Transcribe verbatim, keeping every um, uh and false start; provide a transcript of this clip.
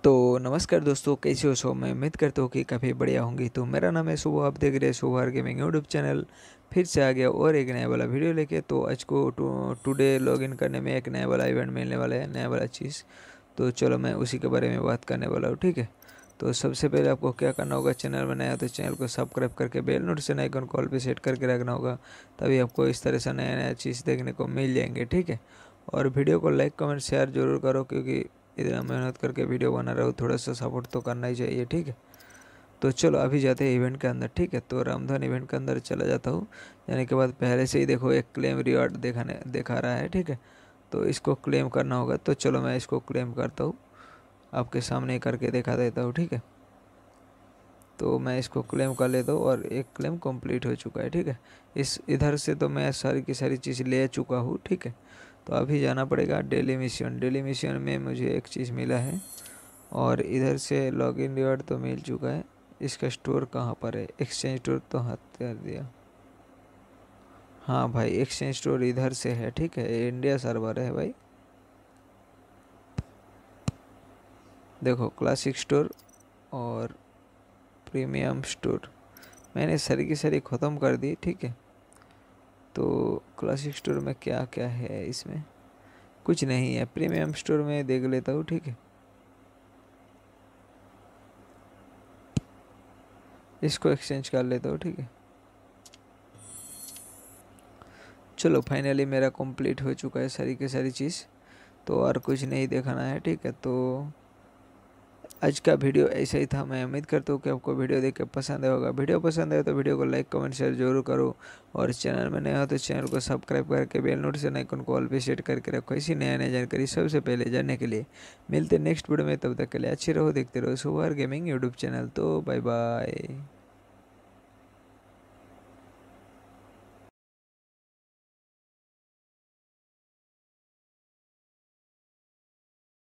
तो नमस्कार दोस्तों, कैसे हो? सो मैं उम्मीद करता हूँ कि काफ़ी बढ़िया होंगी। तो मेरा नाम है शुभ, आप देख रहे हैं शुभार गेमिंग यूट्यूब चैनल। फिर से आ गया और एक नया वाला वीडियो लेके। तो आज को टू टुडे लॉगिन करने में एक नया वाला इवेंट मिलने वाला है, नया वाला चीज़। तो चलो मैं उसी के बारे में बात करने वाला हूँ, ठीक है। तो सबसे पहले आपको क्या करना होगा, चैनल में नया तो चैनल को सब्सक्राइब करके बेल नोटिफिकेशन आइकन कॉल पे सेट करके रखना होगा। तभी आपको इस तरह से नया नया चीज़ देखने को मिल जाएंगे, ठीक है। और वीडियो को लाइक कमेंट शेयर जरूर करो, क्योंकि इतना मेहनत करके वीडियो बना रहा हूँ, थोड़ा सा सपोर्ट तो करना ही चाहिए, ठीक है। तो चलो अभी जाते हैं इवेंट के अंदर, ठीक है। तो रामधन इवेंट के अंदर चला जाता हूँ। जाने के बाद पहले से ही देखो एक क्लेम रिवार्ड दिखाने दिखा रहा है, ठीक है। तो इसको क्लेम करना होगा। तो चलो मैं इसको क्लेम करता हूँ, आपके सामने करके दिखा देता हूँ, ठीक है। तो मैं इसको क्लेम कर लेता हूँ और एक क्लेम कंप्लीट हो चुका है, ठीक है। इस इधर से तो मैं सारी की सारी चीज़ ले चुका हूँ, ठीक है। तो अभी जाना पड़ेगा डेली मिशन। डेली मिशन में मुझे एक चीज़ मिला है, और इधर से लॉगिन रिवार्ड तो मिल चुका है। इसका स्टोर कहाँ पर है? एक्सचेंज स्टोर तो हाथ कर दिया। हाँ भाई, एक्सचेंज स्टोर इधर से है, ठीक है। ये इंडिया सर्वर है भाई। देखो, क्लासिक स्टोर और प्रीमियम स्टोर मैंने सारी की सारी ख़त्म कर दी, ठीक है। तो क्लासिक स्टोर में क्या क्या है? इसमें कुछ नहीं है। प्रीमियम स्टोर में देख लेता हूँ, ठीक है। इसको एक्सचेंज कर लेता हूँ, ठीक है। चलो फाइनली मेरा कंप्लीट हो चुका है सारी की सारी चीज़। तो और कुछ नहीं देखना है, ठीक है। तो आज का वीडियो ऐसा ही था। मैं उम्मीद करता हूँ कि आपको वीडियो देख के पसंद आया होगा। वीडियो पसंद आए तो वीडियो को लाइक कमेंट शेयर जरूर करो, और चैनल में नया हो तो चैनल को सब्सक्राइब करके बेल नोटिफिकेशन आइकन को ऑल पे सेट करके रखो, इसी नया नया जानकारी सबसे पहले जानने के लिए। मिलते नेक्स्ट वीडियो में, तब तक के लिए अच्छे रहो, देखते रहो शुभार गेमिंग यूट्यूब चैनल। तो बाय बाय।